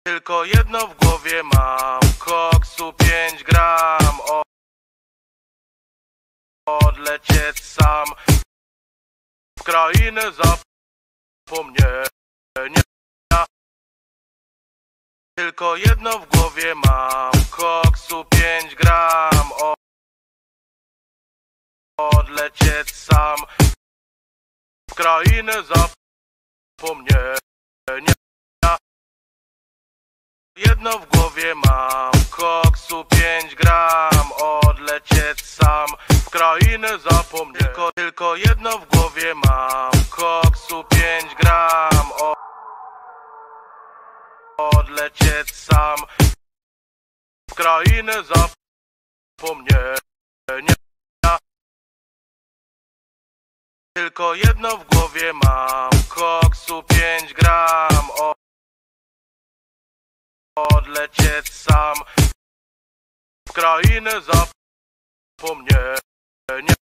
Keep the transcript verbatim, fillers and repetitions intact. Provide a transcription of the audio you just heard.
Tylko jedno w głowie mam, koksu pięć gram. Odlecieć sam w krainę zapomnienia. Tylko jedno w głowie mam, koksu pięć gram. Odlecieć sam w krainę zapomnienia. Jedno w głowie mam, koksu pięć gram. Odlecieć sam w krainę zapomnienia. Tylko, tylko jedno w głowie mam, koksu pięć gram. Odlecieć sam w krainę zapomnienia. Tylko jedno w głowie mam, koksu pięć gram. Odlecieć sam w krainę zapomnienia.